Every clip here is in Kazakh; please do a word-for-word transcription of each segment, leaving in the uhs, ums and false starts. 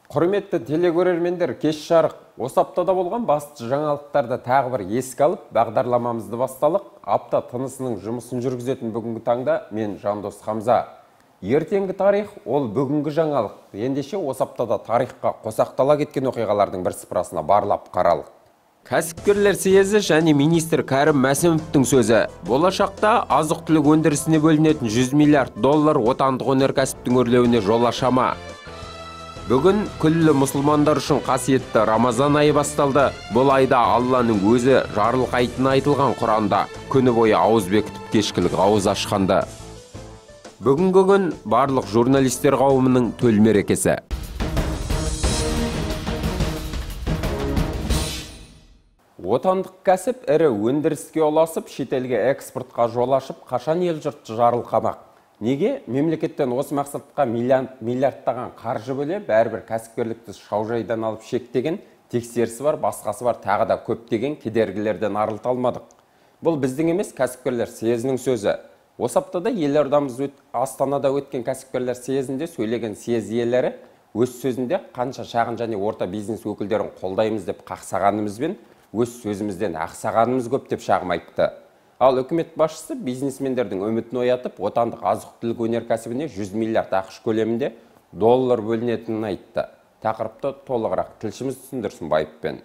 Құрметті телекөрермендер, кеш жарық. Осы аптада болған басты жаңалықтарды тағы бір еске алып, бағдарламамызды басталық. Апта тынысының жұмысын жүргізетін бүгінгі таңда мен Жандос Хамза. Ертеңгі тарих ол бүгінгі жаңалық. Ендеше осы аптада тарихқа қосақтала кеткен оқиғалардың бір сыпырасына барлап қаралық. Кәсіпкерлер съезі және министр Кәрім Мәсімовтің сөзі. Болашақта азық-түлік өндірісіне бөлінетін жүз миллиард доллар отандық өнеркәсіптің өрлеуіне жол аша ма? Бүгін күллі мұсылмандар үшін қасиетті Рамазан айы басталды. Бұл айда Алланың өзі жарылқайтыны айтылған Құранда. Күні бойы ауыз бекітіп кешкілік ауыз ашқанды. Бүгінгі күн барлық журналистер қауымының төл мерекесі. Отандық кәсіп ірі өндіріске ұласып, шетелге экспортқа жол ашып, қашан ел жұртты жарылқамақ. Неге мемлекеттен осы мақсатқа миллиардтаған қаржы бөле, бәрібір кәсіпкерлікті шаужайдан алып шектеген, тексерісі бар, басқасы бар, тағы да көптеген кедергілерден арылта алмадық. Бұл біздің емес, кәсіпкерлер съезінің сөзі. Осы аптада елордамыз Астанада өткен кәсіпкерлер съезінде сөйлеген съез иелері өз сөзінде қанша шағын және орта бизнес өкілдерін қолдаймыз деп қақсағанымызбен, өз сөзімізден ақсағанымыз көп деп шағым айтты. Ал үкімет басшысы бизнесмендердің үмітін оятып, отандық азық-түлік өнеркәсібіне жүз миллиард ақш көлемінде доллар бөлінетінін айтты. Тақырыпты толығырақ тілшіміз түсіндірсін Байыппен.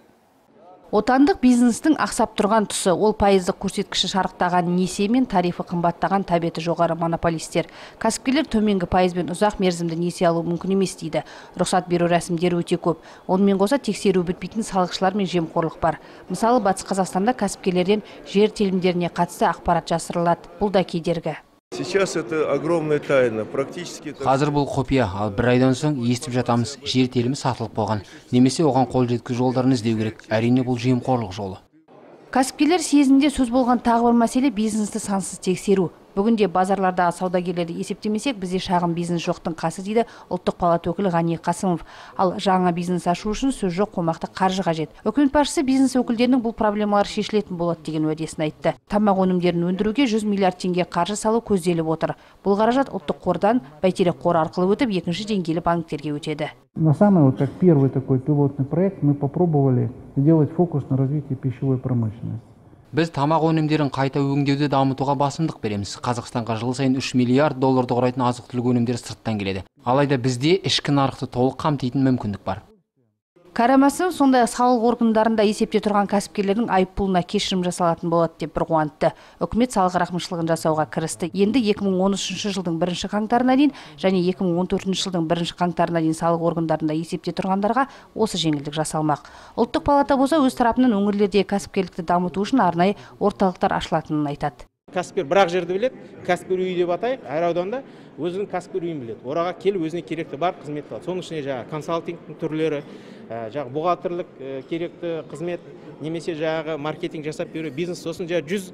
Отандық бизнестің ақсап тұрған тұсы, ол пайыздық көрсеткіші шарықтаған несие мен тарифы қымбаттаған тәбеті жоғары монополистер. Кәсіпкерлер төменгі пайызбен ұзақ мерзімді несие алу мүмкін емес дейді. Рұқсат беру рәсімдері өте көп. Онымен қоса тексеру бітпейтін салықшылар мен жемқорлық бар. Мысалы, Батыс Қазақстанда кәсіпкерлерден жер телімдеріне қатысты ақпарат жасырылады. Бұл да кедергі. Сейчас это огромная тайна, практически. Қазір бұл құпия, ал бір айдан соң естіп жатамыз, жер телімі сатылып болған. Немесе оған қол жеткізу жолдарын іздеу керек. Әрине бұл жемқорлық жолы. Кәсіпкерлер съезінде сөз болған тағы бір мәселе бизнесті сансыз тексеру. Бүгінде базарлардағы саудагерлерді есептемесек, бізде шағын бизнес жоқтың қасы дейді ұлттық палата өкілі Ғани Қасымов. Ал жаңа бизнес ашу үшін сөз жоқ, қомақты қаржы қажет. Үкімет басшысы бизнес өкілдерінің бұл проблемалар шешілетін болады деген уәдесін айтты. Тамақ өнімдерін өндіруге жүз миллиард теңге қаржы салу көзделіп отыр. Бұл қаражат ұлттық қордан бәйтерек қоры арқылы өтіп, екінші деңгейлі банктерге өтеді. На самый вот как первый такой пилотный проект мы попробовали сделать фокус на развитии пищевой промышленности. Біз тамақ өнімдерін қайта өңдеуді дамытуға басымдық береміз. Қазақстанға жыл сайын үш миллиард долларды құрайтын азық-түлік өнімдері сырттан келеді. Алайда бізде ішкі нарықты толық қамтитын мүмкіндік бар. Кәрім Мәсімов сондай салық органдарында есепте тұрған кәсіпкерлердің айыппұлына кешірім жасалатын болады деп бір қуантты. Үкімет салық рақымшылығын жасауға кірісті. Енді екі мың он үшінші жылдың бірінші қаңтарына дейін және екі мың он төртінші жылдың бірінші қаңтарына дейін салық органдарында есепте тұрғандарға осы жеңілдік жасалмақ. Ұлттық палата болса өз тарапынан өңірлердегі кәсіпкерлікті дамыту үшін арнайы орталықтар ашылатынын айтады. Кәсіпкер бір-ақ жерді біледі, кәсіпкер үйі деп атайық, әр ауданда өзінің кәсіпкер үйін біледі. Ораға келіп өзіне керекті бар қызмет алады. Соның ішіне жаңағы консалтингтің түрлері, жаңағы бухгалтерлік керекті қызмет, немесе жаңағы маркетинг жасап беру, бизнес, сосын жаңағы жүз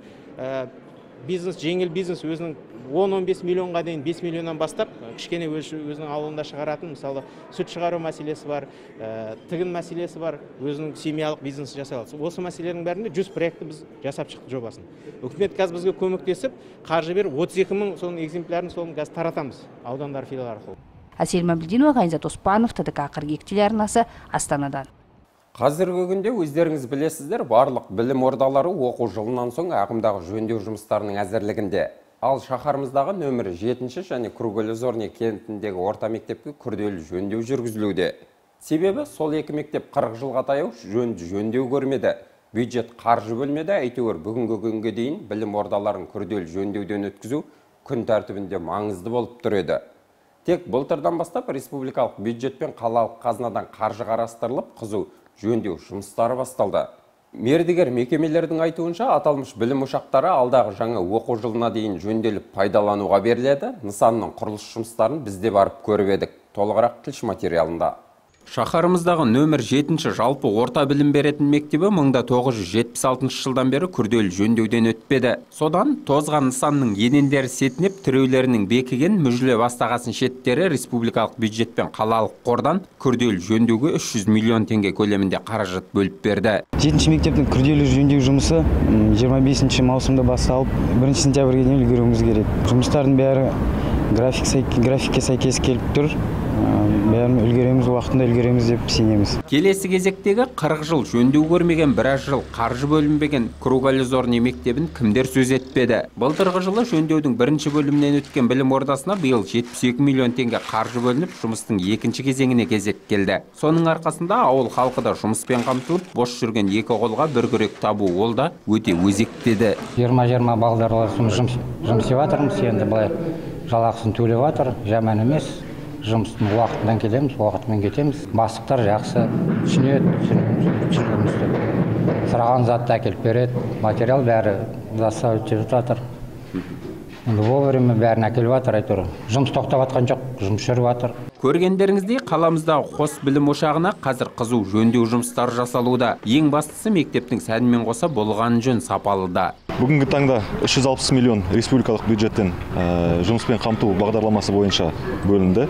бизнес, жеңіл бизнес өзінің он он бес миллионға дейін бес миллионнан бастап кішкене өзінің ауылында шығаратын, мысалы сүт шығару мәселесі бар, тігін мәселесі бар, өзінің семьялық бизнес жасалады. Осы мәселелердің бәрінде жүз проектті біз жасап шықты жобасын. Үкімет қазір бізге көмектесіп, қаржы беріп отыз екі мың соның экземплярын соның қазір таратамыз аудандар филиал арқылы. Әсел Мәмбілдинова, Ғайнзат Оспанов, Т Д К қырық екі телеарнасы, Астанадан. Қазіргі күнде өздеріңіз білесіздер, барлық білім ордалары оқу жылынан соң ағымдағы жөндеу жұмыстарының әзірлігінде. Ал шаһарымыздағы нөмірі жетінші және Круглозорный кентіндегі орта мектепке күрделі жөндеу жүргізілуде. Себебі сол екі мектеп қырық жылға таяу жөнді жөндеу көрмеді. Бюджет қаржы бөлмеді, әйтеуір бүгінгі күнге дейін білім ордаларын күрделі жөндеуден өткізу күн тәртібінде маңызды болып тұр еді. Тек былтырдан бастап республикалық бюджет пен қалалық қазынадан қаржы қарастырылып, қызу жөндеу жұмыстары басталды. Мердігер мекемелердің айтуынша аталмыш білім ошақтары алдағы жаңа оқу жылына дейін жөнделіп пайдалануға беріледі. Нысанның құрылыс жұмыстарын бізде барып көріп едік. Толығырақ тілші материалында. Шаһарымыздағы нөмір жетінші жалпы орта білім беретін мектебі мың тоғыз жүз жетпіс алтыншы жылдан бері күрделі жөндеуден өтпеді. Содан тозған нысанның енендері сетінеп, тіреулерінің бекіген мүжіле бастағасын шеттері республикалық бюджет пен қалалық қордан күрделі жөндеуге үш жүз миллион теңге көлемінде қаражат бөліп берді. жетінші мектептің күрделі жөндеу жұмысы жиырма бесінші маусымда басталып, бірінші сентябрьге дейін үлгеруіміз керек. Жұмыстардың бәрі графикке сәйкес келіп тұр. бәрін үлгереміз, уақытында үлгереміз деп сенеміз. Келесі кезектегі қырық жыл жөндеу көрмеген, біраз жыл қаржы бөлінбеген круглозорный мектебін кімдер сөз етпеді. Былтырғы жылы жөндеудің бірінші бөлімінен өткен білім ордасына биыл жетпіс екі миллион теңге қаржы бөлініп, жұмыстың екінші кезеңіне кезек келді. Соның арқасында ауыл халқы да жұмыспен қамтылып, бос жүрген екі қолға бір күрек табу ол да өте өзекті деді. жиырма жиырма балалар жұмыс істеп жатырмыз, енді былай жалақысын төлеп жатыр, жаман емес. Жұмыстың уақытынан келеміз, уақытымен кетеміз. Бастықтар жақсы түсінеді, түсінігімізді. Сұраған затты әкеліп береді, материал бәрі доставить етіп жатыр. Енді вовремя бәрін әкеліп жатыр, әйтеуір. Жұмыс тоқтап жатқан жоқ, жұмыс жүріп жатыр. Көргендеріңіздей, қаламыздағы қос білім ошағына қазір қызу жөндеу жұмыстары жасалуда. Ең бастысы мектептің сәнімен қоса болған жөн сапалы да. Бүгінгі таңда үш жүз алпыс миллион республикалық бюджеттен жұмыспен қамту бағдарламасы бойынша бөлінді.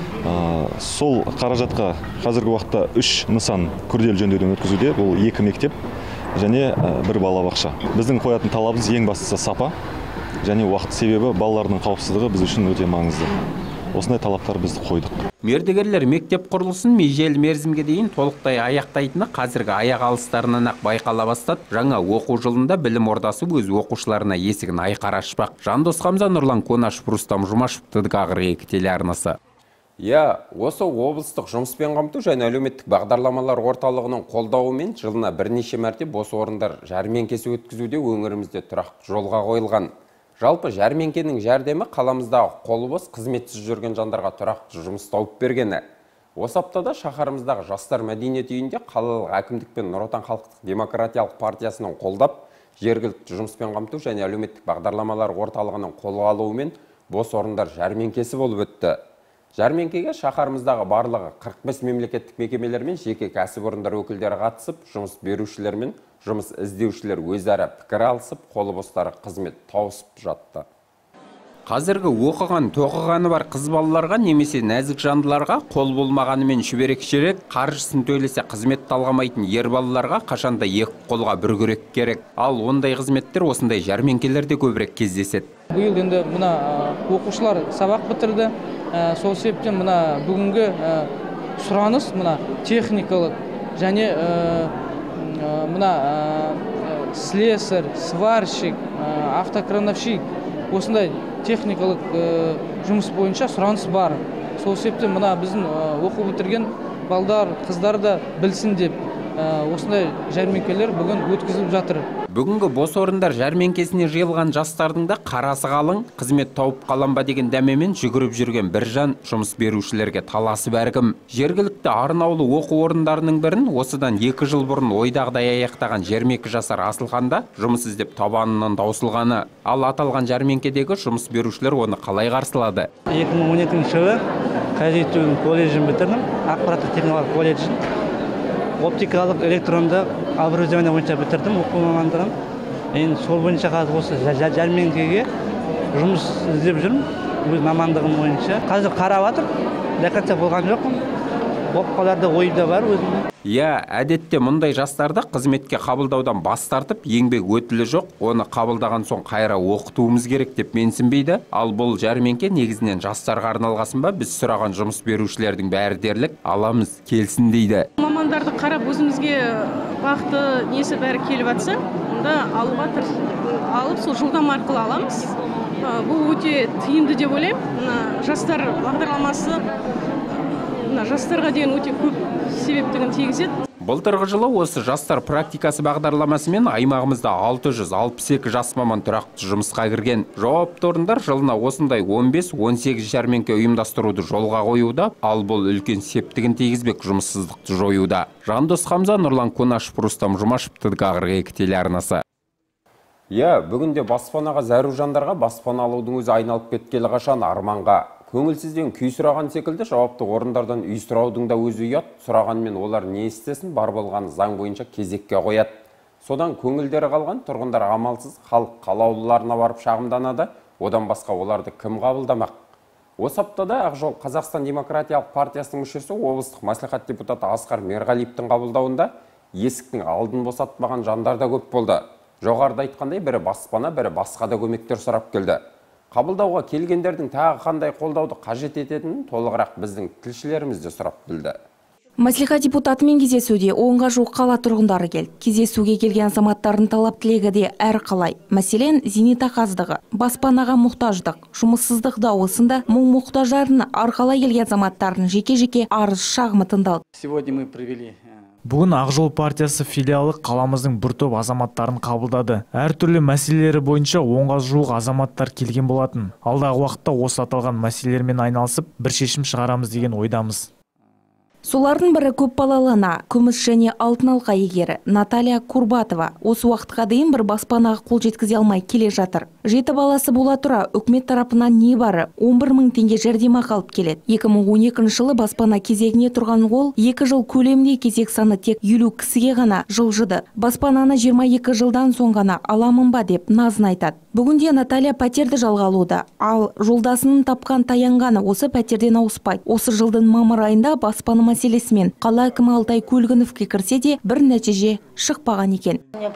Сол қаражатқа қазіргі уақытта үш нысан күрделі жөндеуден өткізуде. Бұл екі мектеп және бір балабақша. Біздің қоятын талабымыз ең бастысы сапа және уақыт, себебі балалардың қауіпсіздігі біз үшін өте маңызды. Осындай талаптар бізді қойдық. Мердігерлер мектеп құрылысын межелі мерзімге дейін толықтай аяқтайтыны қазіргі аяқ алыстарынан ақ байқала бастады. Жаңа оқу жылында білім ордасы өз оқушыларына есігін айқара ашпақ. Жандос Хамза, Нұрлан Конашев, Рустам Жұмашев, ТДК екі телеарнасы. Я, осы облыстық жұмыспен қамту және әлеуметтік бағдарламалар орталығының қолдауымен жылына бірнеше мәрте бос орындар жәрмеңкесі өткізуде өңірімізде тұрақты жолға қойылған. Жалпы жәрмеңкенің жәрдемі қаламыздағы қолы бос қызметсіз жүрген жандарға тұрақты жұмыс тауып бергені. Осы аптада шаһарымыздағы жастар мәдениет үйінде қалалық әкімдік пен Нұр Отан халықтық демократиялық партиясының қолдап, жергілікті жұмыспен қамту және әлеуметтік бағдарламалар орталығының қолға алуымен бос орындар жәрмеңкесі болып өтті. Жәрмеңкеге шаһарымыздағы барлығы қырық бес мемлекеттік мекемелер мен жеке кәсіпорындар өкілдері қатысып, жұмыс берушілер мен жұмыс іздеушілер өзара пікір алысып, қолы бостары қызмет тауысып жатты. Қазіргі оқыған, тоқығаны бар қыз балаларға немесе нәзік жандыларға қол болмағанымен шүберек-шерек, қаржысын төлесе қызмет талғамайтын ер балаларға қашанда екі қолға бір күрек керек. Ал ондай қызметтер осындай жәрмеңкелерде көбірек кездеседі. Биыл енді мына оқушылар сабақ бітірді. Сол себептен мына бүгінгі сұраныс мына техникалық және мына слесарь, сварщик, автокрановщик осындай техникалық жұмыс бойынша сұраныс бар. Сол себептен мына біздің оқу бітірген балдар, қыздар да білсін деп осындай жәрмеңкелер бүгін өткізіліп жатыр. Бүгінгі бос орындар жәрмеңкесіне жиылған жастардың да қарасы қалың, қызмет тауып қалам ба деген дәмемен жүгіріп жүрген бір жан жұмыс берушілерге таласы бәркім. Жергілікті арнаулы оқу орындарының бірін осыдан екі жыл бұрын ойдағыдай аяқтаған жиырма екі жасар Асылханда жұмыс іздеп табанынан таусылғаны. Ал аталған жәрмеңкедегі жұмыс берушілер оны қалай қарсылады? екі мың он екінші жылы Қазетудің колледжін бітірдім, ақпараттық техникалық колледжін. Оптикалық электронды оборудование бойынша бітірдім оқу мамандығын. Енді сол бойынша қазір осы жәрмеңкеге жұмыс іздеп жүрмін, өз мамандығым бойынша. Қазір қарап жатыр, дәкатса болған жоқпын. Оқуларда ойда бар өзімде. Я, әдетте мұндай жастарды қызметке қабылдаудан бас тартып, еңбек өтілі жоқ, оны қабылдаған соң қайра оқытуымыз керек деп менсінбейді. Ал бұл жәрмеңке негізінен жастарға арналғасын ба, біз сұраған жұмыс берушілердің бәрі дерлік аламыз келсін дейді. Мамандарды қарап өзімізге бақты несі бәрі келіп жатса, онда алуға алып сол жылдам арқылы аламыз. Бұл өте тиімді деп ойлаймын. Жастар бағдарламасы жастарға деген өте көп себептігін тигізеді. Былтырғы жылы осы жастар практикасы бағдарламасымен аймағымызда алты жүз алпыс екі жас маман тұрақты жұмысқа кірген. Жауапты орындар жылына осындай он бес он сегіз жәрмеңке ұйымдастыруды жолға қоюда, ал бұл үлкен септігін тигізбек жұмыссыздықты жоюда. Жандос Хамза, Нұрлан Конашев, Рустам Жұмашев, ТДК екі телеарнасы. Я, бүгінде баспанаға зәру жандарға баспана алудың өзі айналып кеткелі қашан арманға. Көңілсізден күй сұраған секілді жауапты орындардан үй сұраудың да өзі ұят. Сұрағанмен олар не істесін, бар болған заң бойынша кезекке қояды. Содан көңілдері қалған тұрғындар амалсыз халық қалаулыларына барып шағымданады. Одан басқа оларды кім қабылдамақ? Осы аптада Ақжол Қазақстан демократиялық партиясының мүшесі облыстық мәслихат депутаты Асқар Мерғалиевтің қабылдауында есіктің алдын босатпаған жандар да көп болды. Жоғарыда айтқандай бірі баспана, бірі басқа да көмектер сұрап келді. Қабылдауға келгендердің тағы қандай қолдауды қажет ететінін толығырақ біздің тілшілеріміз де сұрап білді. Мәслихат депутатымен кездесуде онға жуық қала тұрғындары келді. Кездесуге келген азаматтардың талап тілегі де әр қалай. Мәселен, зейнетақы аздығы, баспанаға мұқтаждық, жұмыссыздық дауысында мұң мұқтаждарын арқалай келген азаматтардың жеке-жеке арыз шағымы тыңдалды. Сегодня мы провели Бүгін Ақ жол партиясы филиалы қаламыздың бір топ азаматтарын қабылдады. Әр түрлі мәселелері бойынша онға жуық азаматтар келген болатын. Алдағы уақытта осы аталған мәселелермен айналысып, бір шешім шығарамыз деген ойдамыз. Солардың бірі көпбалалы ана, күміс және алтын алқа иегері Наталья Курбатова осы уақытқа дейін бір баспанаға қол жеткізе алмай келе жатыр. Жеті баласы бола тұра, үкімет тарапынан не бары он бір мың теңге жәрдемақы алып келеді. екі мың он екінші жылы баспана кезегіне тұрған ол, екі жыл көлемінде кезек саны тек елу кісіге ғана жылжыды. Баспананы жиырма екі жылдан соң ғана аламын ба деп назын айтады. Бүгінде Наталья пәтерді жалға алуда, ал жолдасының тапқан таянғаны осы пәтерден ауыспайды. Осы жылдың мамыр айында баспана мәселесімен қала әкімі Алтай Көлгіновке кірсе де бір нәтиже шықпаған екен.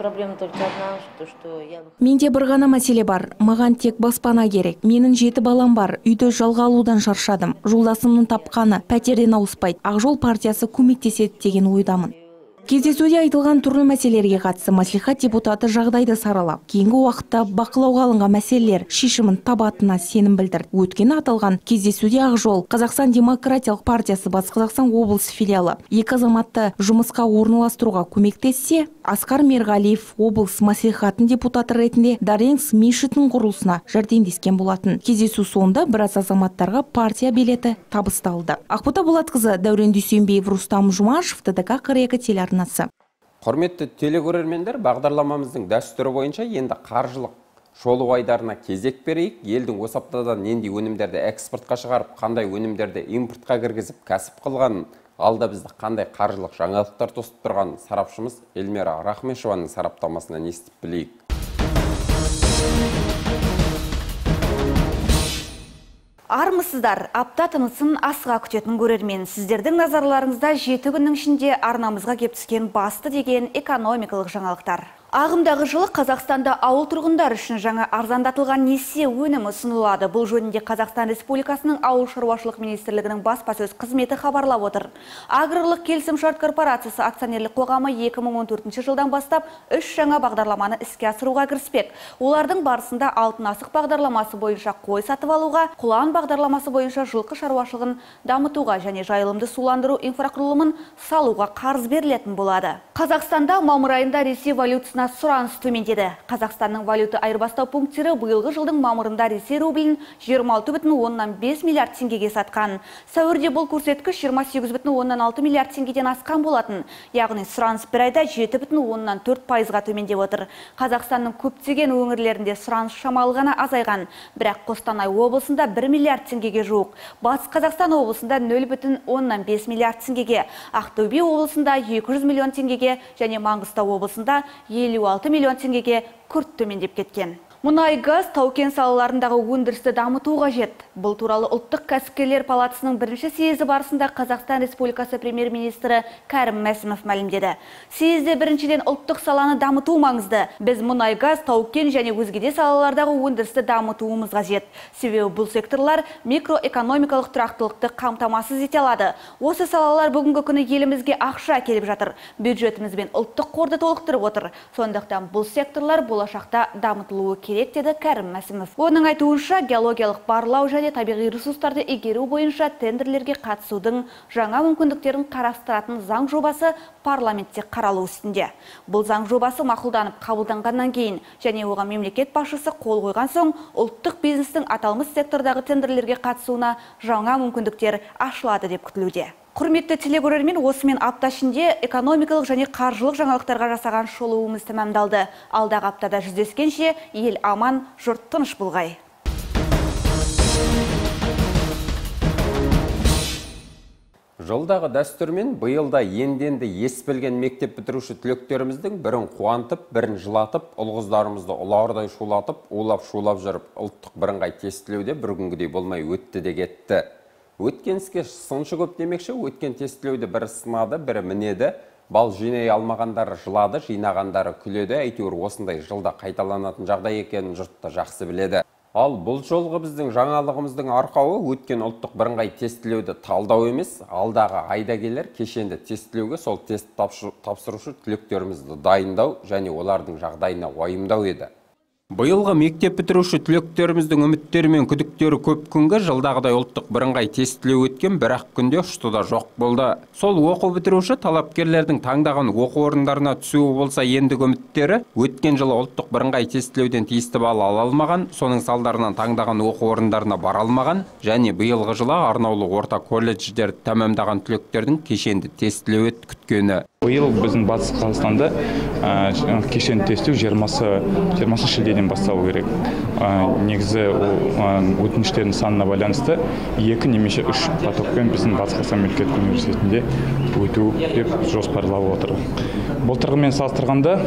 Менде бір ғана мәселе бар. Маған тек баспана керек. Менің жеті балам бар. Үйді жалға алудан шаршадым. Жолдасымның тапқаны пәтерден ауыспайды. Ақ жол партиясы көмектеседі деген ойдамын. Кездесуде айтылған түрлі мәселелерге қатысты мәслихат депутаты жағдайды саралап, кейінгі уақытта бақылауға алынған мәселелер шешімін табатынына сенім білдірді. Өткені аталған кездесуде Ақ жол Қазақстан демократиялық партиясы Батыс Қазақстан облысы филиалы екі азаматты жұмысқа орналастыруға көмектессе, Асқар Мерғалиев облыс мәслихатының депутаты ретінде Даренс мешітінің құрылысына жәрдемдескен болатын. Кездесу соңында біраз азаматтарға партия билеті табысталды. Ақбота Болатқызы, Дәурен Дүйсенбиев, Рустам Жұмашев, ТДК қырық екі телеарнасы. Құрметті телекөрермендер, бағдарламамыздың дәстүрі бойынша енді қаржылық шолу айдарына кезек берейік. Елдің осы аптадан нендей өнімдерді экспортқа шығарып, қандай өнімдерді импортқа кіргізіп, кәсіп қылғанын, алда бізді қандай қаржылық жаңалықтар тосып тұрған сарапшымыз Эльмира Рахмешеваның сараптамасынан естіп білейік. Армысыздар, апта тынысын асыға күтетін көрермен. Сіздердің назарларыңызда жеті күннің ішінде арнамызға кеп түскен басты деген экономикалық жаңалықтар. Ағымдағы жылы Қазақстанда ауыл тұрғындар үшін жаңа арзандатылған несие өнімі ұсынылады. Бұл жөнінде Қазақстан Республикасының Ауыл шаруашылық министрлігінің баспасөз қызметі хабарлап отыр. Аграрлық келісімшарт корпорациясы акционерлік қоғамы екі мың он төртінші жылдан бастап үш жаңа бағдарламаны іске асыруға кіріспек. Олардың барысында алтын асық бағдарламасы бойынша қой сатып алуға, құлан бағдарламасы бойынша жылқы шаруашылығын дамытуға және жайылымды суландыру инфрақұрылымын салуға қарыз берілетін болады. Қазақстанда мамыр айында Ресей валютасына сұраныс төмендеді. Қазақстанның валюта айырбастау пункттері биылғы жылдың мамырында Ресей рублін жиырма алты бүтін оннан бес миллиард теңгеге сатқан. Сәуірде бұл көрсеткіш жиырма сегіз бүтін оннан алты миллиард теңгеден асқан болатын. Яғни сұраныс бір айда жеті бүтін оннан төрт пайызға төмендеп отыр. Қазақстанның көптеген өңірлерінде сұраныс шамалы ғана азайған. Бірақ Қостанай облысында бір миллиард теңгеге жуық. Батыс Қазақстан облысында нөл бүтін оннан бес миллиард теңгеге, Ақтөбе облысында екі жүз миллион теңгеге және Маңғыстау облысында елу алты миллион теңгеге күрт төмендеп кеткен. Мұнай газ, тау-кен салаларындағы өндірісті дамыту қажет. Бұл туралы ұлттық кәсіпкерлер палатасының бірінші съезі барысында Қазақстан Республикасы премьер-министрі Кәрім Мәсімов мәлімдеді. Съезде біріншіден ұлттық саланы дамыту маңызды. Біз мұнай газ, тау-кен және өзгеде салалардағы өндірісті дамытуымыз қажет. Себебі бұл секторлар микроэкономикалық тұрақтылықты қамтамасыз ете алады. Осы салалар бүгінгі күні елімізге ақша келіп жатыр. Бюджетімізбен ұлттық қорды толықтырып отыр. Сондықтан бұл секторлар болашақта дамытылуы керек деді Кәрім Мәсімов. Оның айтуынша, геологиялық барлау және табиғи ресурстарды игеру бойынша тендерлерге қатысудың жаңа мүмкіндіктерін қарастыратын заң жобасы парламентте қаралу үстінде. Бұл заң жобасы мақұлданып қабылданғаннан кейін және оған мемлекет басшысы қол қойған соң ұлттық бизнестің аталмыш сектордағы тендерлерге қатысуына жаңа мүмкіндіктер ашылады деп күтілуде. Құрметті телекөрермен, осымен апта ішінде экономикалық және қаржылық жаңалықтарға жасаған шолуымыз тәмамдалды. Алдағы аптада жүздескенше ел аман, жұрт тыныш болғай. Жылдағы дәстүрмен биылда енденді ес білген мектеп бітіруші түлектеріміздің бірін қуантып, бірін жылатып, ұл-қыздарымызды ұлардай шулатып, улап-шулап жүріп, ұлттық бірыңғай тестілеуде бір күнгідей болмай өтті де кетті. Өткен іске сыншы көп демекші, өткен тестілеуді бірі сынады, бірі мінеді, бал жинай алмағандары жылады, жинағандары күледі, әйтеуір осындай жылда қайталанатын жағдай екенін жұртта жақсы біледі. Ал бұл жолғы біздің жаңалығымыздың арқауы өткен ұлттық бірыңғай тестілеуді талдау емес, алдағы айда келер кешенді тестілеуге сол тест тапсырушы түлектерімізді дайындау және олардың жағдайына уайымдау еді. Биылғы мектеп бітіруші түлектеріміздің үміттері мен күдіктері көп күнгі жылдағыдай ұлттық бірыңғай тестілеу өткен, бірақ күнде ұштыда жоқ болды. Сол оқу бітіруші талапкерлердің таңдаған оқу орындарына түсуі болса, ендігі үміттері өткен жылы ұлттық бірыңғай тестілеуден тиісті балл ала алмаған, соның салдарынан таңдаған оқу орындарына бара алмаған және биылғы жылы арнаулы орта колледждерді тәмамдаған түлектердің кешенді тестілеу күткені. Биыл біздің Батыс Қазақстанда кешенді тестілеу жиырмасыншы шілдеден басталу керек. Негізі өтініштердің санына байланысты екі немесе үш потокпен біздің Батыс Қазақстан мемлекеттік университетінде өту деп жоспарлап отыр. Былтырғымен салыстырғанда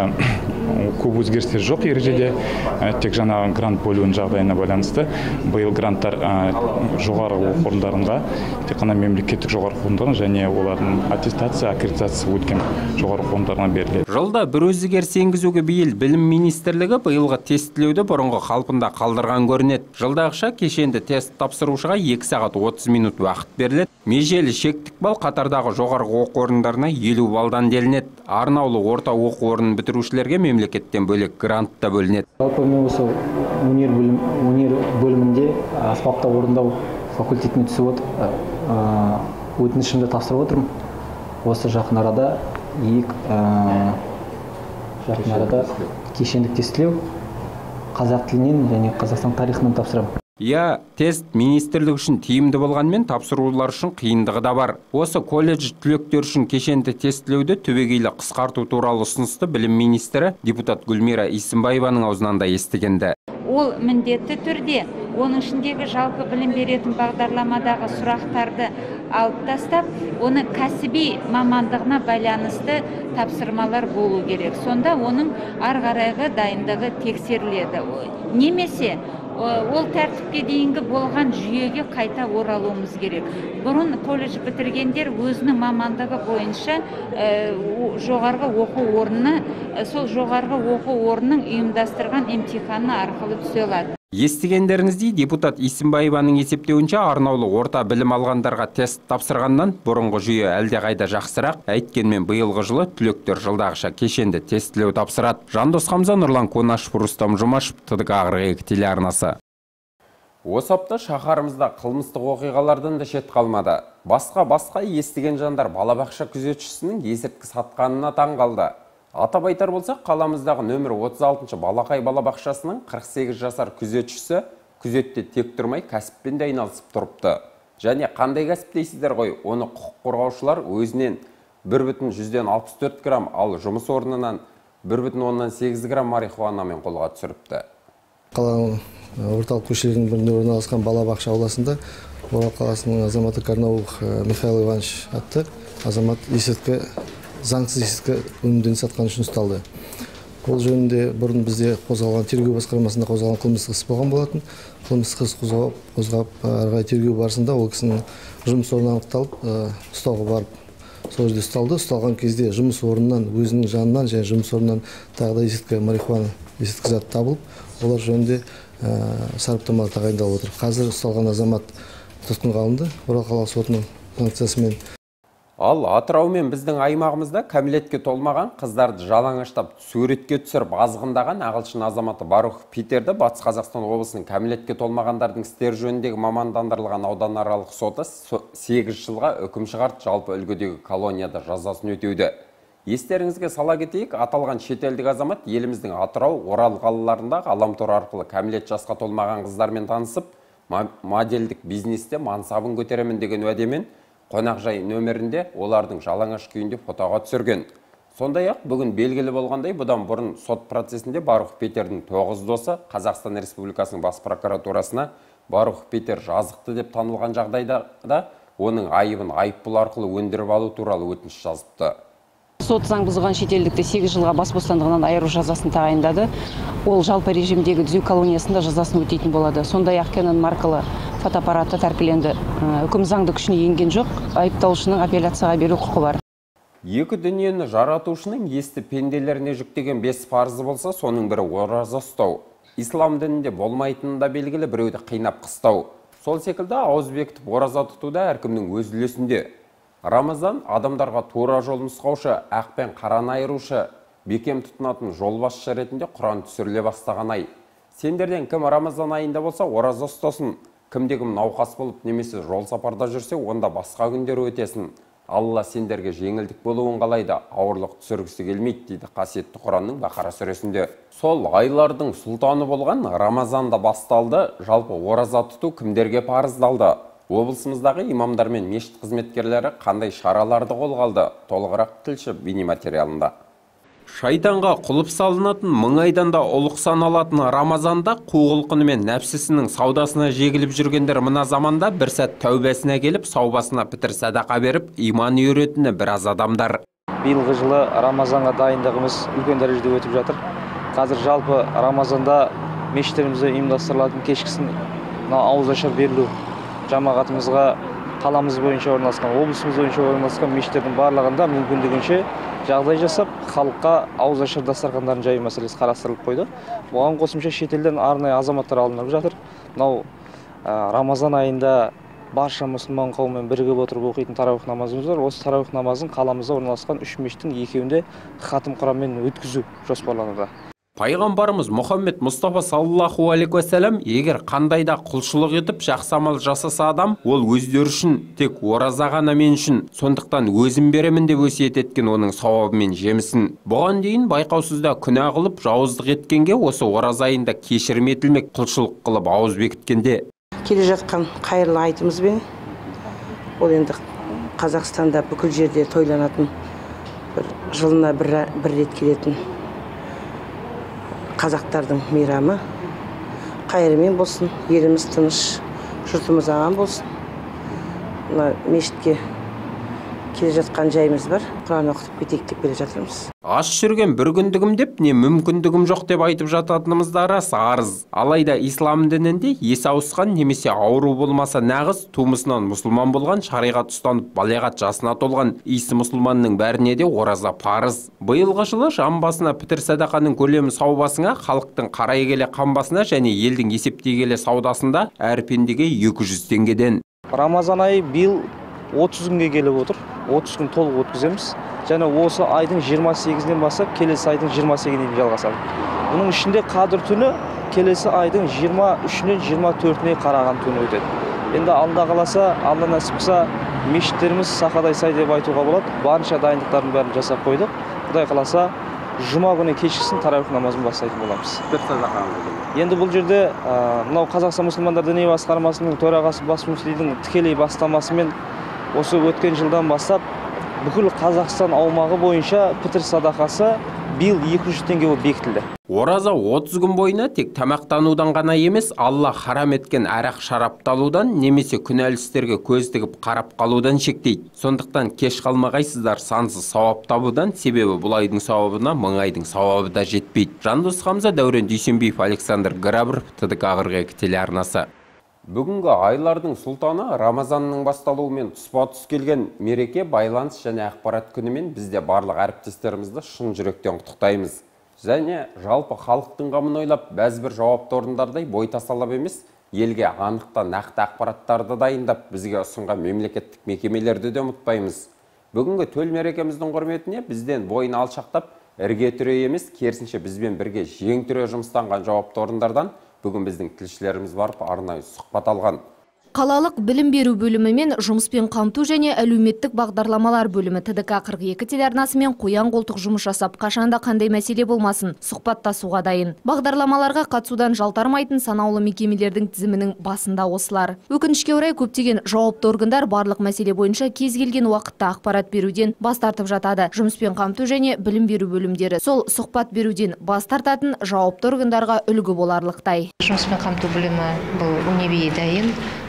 көп өзгерістер жоқ ережеде, тек жаңа грант бөлуінің жағдайына байланысты. Биыл гранттар жоғары оқу орындарына, тек қана мемлекеттік жоғары оқу орындарына және олардың аттестация, аккредитация өткен жоғары оқу орындарына беріледі. Жылда бір өзгеріс енгізуге бейіл білім министрлігі биылғы тестілеуді бұрынғы қалпында қалдырған көрінеді. Жылдағыша кешенді тест тапсырушыға екі сағат отыз минут уақыт беріледі. Межелі шектік балл қатардағы жоғарғы оқу орындарына елу балдан делінеді. Арнаулы орта оқу орнын бітірушілерге мемлекеттен бөлек грант та бөлінеді. Жалпы мен осы өнер бөлім, өнер бөлімінде аспапта орындау факультетіне түсіп отыр. Өтінішімді тапсырып отырмын. Осы жақын арада екі жақын арада кешендік тестілеу қазақ тілінен және Қазақстан тарихынан тапсырамын. Я, тест министрлік үшін тиімді болғанмен тапсырулар үшін қиындығы да бар. Осы колледж түлектер үшін кешенді тестілеуді түбегейлі қысқарту туралы ұсынысты білім министрі депутат Гүлмира Исімбаеваның аузынан да естігенді. Ол міндетті түрде оның ішіндегі жалпы білім беретін бағдарламадағы сұрақтарды алып тастап, оны кәсіби мамандығына байланысты тапсырмалар болу керек. Сонда оның ары қарайғы дайындығы тексеріледі. Немесе ол тәртіпке дейінгі болған жүйеге қайта оралуымыз керек. Бұрын колледж бітіргендер өзінің мамандығы бойынша жоғарғы оқу орнына, сол жоғарғы оқу орнының ұйымдастырған емтиханы арқылы түсе алады. Естігендеріңіздей, депутат Исімбаеваның есептеуінше арнаулы орта білім алғандарға тест тапсырғаннан бұрынғы жүйе әлдеқайда жақсырақ. Әйткенмен биылғы жылы түлектер жылдағыша кешенді тестілеу тапсырады. Жандос Хамза, Нұрлан Конашев, Рустам Жұмашев, ТДК қырық екі телеарнасы. Осы апта шаһарымызда қылмыстық оқиғалардан да шет қалмады. Басқа-басқа естіген жандар балабақша күзетшісінің есірткі сатқанына таң қалды. Атап айтар болсақ, қаламыздағы нөмір отыз алтыншы балақай балабақшасының қырық сегіз жасар күзетшісі күзетте тек тұрмай кәсіппен де айналысып тұрыпты. Және қандай кәсіп дейсіздер ғой, оны құқық қорғаушылар өзінен бір бүтін жүзден алпыс төрт грамм, ал жұмыс орнынан бір бүтін оннан сегіз грамм марихуанамен қолға түсіріпті. Қаланың орталық көшелерінің бірінде орналасқан балабақша ауласында Орал қаласының азаматы Карнаулов Михаил Иванович атты азамат есірткі заңсыз есірткі өнімдерін сатқан үшін ұсталды. Ол жөнінде бұрын бізде қозғалған тергеу басқармасында қозғалған қылмыстық іс болған болатын. Қылмыстық іс қозғап, қозғап арғы тергеу барысында ол кісінің жұмыс орны анықталып, ұстауға барып, сол жерде ұсталды. Ұсталған кезде жұмыс орнынан, өзінің жанынан және жұмыс орнынан тағы да есірткі марихуана есірткі зат табылып, олар жөнінде сараптамалар тағайындалып отыр. Қазір ұсталған азамат тұтқынға алынды. Орал қаласы сотының санкциясымен. Ал Атырау мен біздің аймағымызда кәмелетке толмаған қыздарды жалаңаштап суретке түсіріп азғындаған ағылшын азаматы Барух Питерді Батыс Қазақстан облысының кәмелетке толмағандардың істер жөніндегі мамандандырылған ауданаралық соты сегіз жылға үкім шығарды, жалпы үлгідегі колонияда жазасын өтеуді. Естеріңізге сала кетейік, аталған шетелдік азамат еліміздің Атырау, Орал қалаларында ғаламтор арқылы кәмелет жасқа толмаған қыздармен танысып, модельдік бизнесте мансабын көтеремін деген уәдемен қонақжай нөмірінде олардың жалаңаш күйінде фотоға түсірген. Сондай-ақ бүгін белгілі болғандай, бұдан бұрын сот процесінде Барух Питердің тоғыз досы Қазақстан Республикасының бас прокуратурасына Барух Питер жазықты деп танылған жағдайда да оның айыбын айыппұл арқылы өндіріп алу туралы өтініш жазыпты. Сот заң бұзған шетелдікті сегіз жылға бас бостандығынан айыру жазасын тағайындады. Ол жалпы режимдегі түзеу колониясында жазасын өтейтін болады. Сондай-ақ Canon маркалы фотоаппараты тәркіленді. Үкім заңды күшіне енген жоқ, айыпталушының апелляцияға беру құқы бар. Екі дүниені жаратушының есті пенделеріне жүктеген бес парызы болса, соның бірі ораза ұстау. Ислам дінінде болмайтыны да белгілі, біреуді қинап қыстау. Сол секілді ауыз бекітіп ораза тұтуда әркімнің өз үлесінде. Рамазан адамдарға тура жол нұсқаушы, ақ пен қараны айырушы, бекем тұтынатын жолбасшы ретінде Құран түсіріле бастаған ай. Сендерден кім Рамазан айында болса, ораза ұстасын. Кімде-кім науқас болып немесе жол сапарда жүрсе, онда басқа күндер өтесін. Алла сендерге жеңілдік болуын қалайды, ауырлық түсіргісі келмейді, дейді қасиетті Құранның Бақара сүресінде. Сол айлардың сұлтаны болған Рамазанда басталды, жалпы ораза тұту кімдерге парыздалды? Облысымыздағы имамдар мен мешіт қызметкерлері қандай шараларды қолға алды? Толығырақ тілші бейнематериалында. Шайтанға құлып салынатын, мың айдан да ұлық саналатын Рамазанда қуғылқыны мен нәпсісінің саудасына жегіліп жүргендер мына заманда бір сәт тәубесіне келіп, саубасына пітір садақа беріп, иман үйретіні біраз адамдар. Биылғы жылы Рамазанға дайындығымыз үлкен дәрежеде өтіп жатыр. Қазір жалпы Рамазанда мешіттерімізде ұйымдастырылатын кешкісін ауызашар берілу жамағатымызға қаламыз бойынша орналасқан, облысымыз бойынша орналасқан мешіттердің барлығында мүмкіндігінше жағдай жасап, халыққа ауызашар дастархандарын жаю мәселесі қарастырылып қойды. Бұған қосымша шетелден арнайы азаматтар алынып жатыр. Мынау Рамазан айында барша мұсылман қауыммен бірігіп отырып оқитын тарауих намазымыз бар. Осы тарауих намазын қаламызда орналасқан үш мешіттің екеуінде хатым Құранмен өткізу жоспарлануда. Пайғамбарымыз Мұхаммед Мұстафа саллаллаху алейхи уассалам егер қандайда құлшылық етіп жақсы амал жасаса адам, ол өздері үшін тек ораза ғана мен үшін, сондықтан өзім беремін деп өсиет еткен оның сауабы мен жемісін. Бұған дейін байқаусызда күнә қылып жауыздық еткенге осы ораза айында кешірім етілмек, құлшылық қылып ауыз бекіткенде. Келе жатқан қайырлы айтымызбен ол енді Қазақстанда бүкіл жерде тойланатын, бір жылына бір, бір рет келетін қазақтардың мейрамы қайырымен болсын, еліміз тыныш, жұртымыз аман болсын. Мына мешітке келе жатқан жайымыз бар. Құран оқытып кетейік деп келе жатырмыз. Аш жүрген бір күндігім деп, не мүмкіндігім жоқ деп айтып жататынымыз да рас, арыз. Алайда ислам дінінде есі ауысқан немесе ауру болмаса нағыз тумысынан мұсылман болған, шариғат ұстанып балиғат жасына толған исі мұсылманның бәріне де ораза парыз. Биылғы жылы жан басына пітір садақаның көлемі саубасына, халықтың қарай келе қамбасына және елдің есептей келе саудасында әр пендеге екі жүз теңгеден. Рамазан айы биыл отыз күнге келіп отыр. отыз күн толық өткіземіз. Және осы айдың жиырма сегізінен бастап келесі айдың жиырма сегізіне дейін жалғасады. Бұның ішінде қадір түні келесі айдың жиырма үшінен жиырма төртіне қараған түні өтеді. Енді Алла қаласа, Алла нәсіп қылса, мешіттеріміз сақадай сай деп айтуға болады. Барынша дайындықтардың бәрін жасап қойдық. Құдай қаласа, жұма күні кешкісін тарауих намазын бастайтын боламыз. Енді бұл жерде мынау Қазақстан мұсылмандар діни басқармасының төрағасы бас мүфтидің тікелей бастамасымен осы өткен жылдан бастап бүкіл Қазақстан аумағы бойынша пітір садақасы биыл екі жүз теңге болып бекітілді. Ораза отыз күн бойына тек тамақтанудан ғана емес, Алла харам еткен арақ шарапты алудан немесе күнәлі істерге көз тігіп қарап қалудан шектейді. Сондықтан кеш қалмағайсыздар сансыз сауап табудан, себебі бұл айдың сауабына мың айдың сауабы да жетпейді. Жандос Хамза, Дәурен Дүйсенбиев, Александр Грабыров, ТДК қырық екі телеарнасы. Бүгінгі айлардың сұлтаны Рамазанның басталуымен тұспа-тұс келген мереке байланыс және ақпарат күнімен бізде барлық әріптестерімізді шын жүректен құттықтаймыз. Және жалпы халықтың қамын ойлап, бәзбір жауапты орындардай бой тасалап емес, елге анықта нақты ақпараттарды дайындап, бізге ұсынған мемлекеттік мекемелерді де ұмытпаймыз. Бүгінгі төл мерекеміздің құрметіне бізден бойын алшақтап, ірге түре емес, керісінше бізбен бірге жең түре жұмыстанған жауапты орындардан бүгін біздің тілшілеріміз барып арнайы сұхбат алған. Қалалық білім беру бөлімі мен жұмыспен қамту және әлеуметтік бағдарламалар бөлімі ТДК қырық екі телеарнасымен қоян қолтық жұмыс жасап, қашанда қандай мәселе болмасын, сұхбаттасуға дайын. Бағдарламаларға қатысудан жалтармайтын санаулы мекемелердің тізімінің басында осылар. Өкінішке орай көптеген жауапты органдар барлық мәселе бойынша кез келген уақытта ақпарат беруден бас тартып жатады. Жұмыспен қамту және білім беру бөлімдері сол сұхбат беруден бас тартатын жауапты органдарға үлгі боларлықтай. Жұмыспен қамту бөлімі бұл унебей дайын.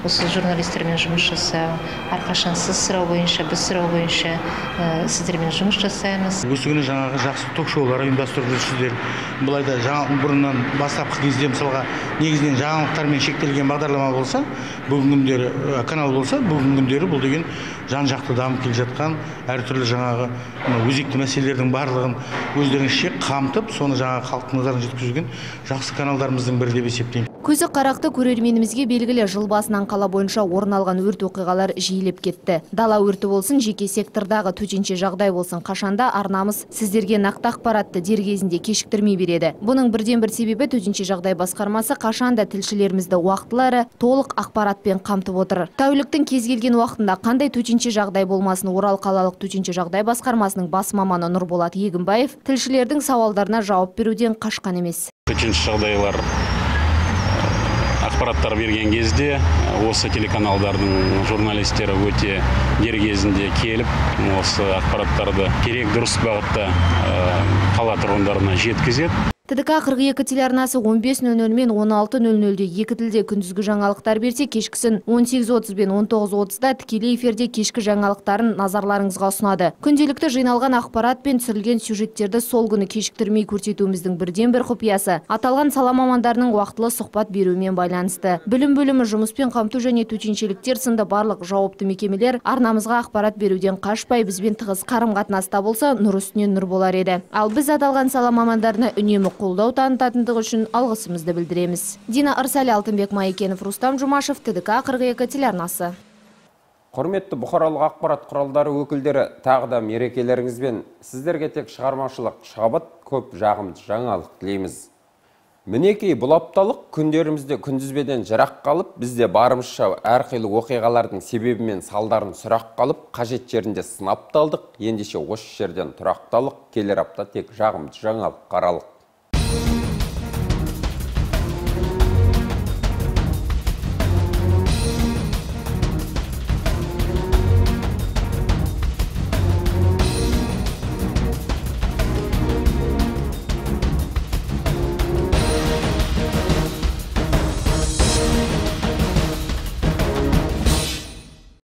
осы журналистермен жұмыс жасау, әрқашан сіз сұрау бойынша, біз сұрау бойынша сіздермен жұмыс жасаймыз. Осы күні жаңағы жақсы ток-шоулар ұйымдастырып жүрсіздер. Былайда жаңа бұрыннан бастапқы кезде мысалға негізінен жаңалықтармен шектелген бағдарлама болса, бүгінгі күндері канал болса, бүгінгі күндері бұл деген жан-жақты дамып келе жатқан әртүрлі жаңағы өзекті мәселелердің барлығын өздеріңізше қамтып, соны жаңағы халықтың назарына жеткізген жақсы каналдарымыздың бірі деп есептеймін. Көзі қарақты көрерменімізге белгілі, жыл басынан қала бойынша орын алған өрт оқиғалар жиілеп кетті. Дала өрті болсын, жеке сектордағы төтенше жағдай болсын, қашанда арнамыз сіздерге нақты ақпаратты дер кезінде кешіктірмей береді. Бұның бірден бір себебі төтенше жағдай басқармасы қашанда тілшілерімізді уақытылары толық ақпаратпен қамтып отыр. Тәуліктің кез келген уақытында қандай төтенше жағдай болмасын, Орал қалалық төтенше жағдай басқармасының бас маманы Нұрболат Егінбаев тілшілердің сауалдарына жауап беруден қашқан емес. Төтенше жағдайлар ақпараттар берген кезде осы телеканалдардың журналистері өте дер кезінде келіп, осы ақпараттарды керек дұрыс бағытта қала тұрғындарына жеткізеді. ТДК қырық екі телеарнасы он бес нөл нөл мен он алты нөл нөлде екі тілде күндізгі жаңалықтар берсе, кешкісін он сегіз отыз бен он тоғыз отызда тікелей эфирде кешкі жаңалықтарын назарларыңызға ұсынады. Күнделікті жиналған ақпарат пен түсірілген сюжеттерді сол күні кешіктірмей көрсетуіміздің бірден бір құпиясы аталған сала мамандарының уақытылы сұхбат беруімен байланысты. Білім бөлімі, жұмыспен қамту және төтеншеліктер сынды барлық жауапты мекемелер арнамызға ақпарат беруден қашпай, бізбен тығыз қарым-қатынаста болса, нұр үстінен нұр болар еді. Ал біз аталған сала мамандарына үнемі қолдау танытатындығы үшін алғысымызды білдіреміз. Дина Ырсали, Алтынбек Майекенов, Рустам Жұмашев, ТДК қырық екі телеарнасы. Құрметті бұқаралық ақпарат құралдары өкілдері, тағы да мерекелеріңізбен сіздерге тек шығармашылық, шабыт, көп жағымды жаңалық тілейміз. Мінекей, бұл апталық күндерімізде күндізбеден жырақ қалып, бізде барымызша әрқилы оқиғалардың себебі мен салдарын сұрақ қалып, қажет жерінде сынапталдық, ендеше осы жерден тұрақталық, келер апта тек жағымды жаңалық қаралық.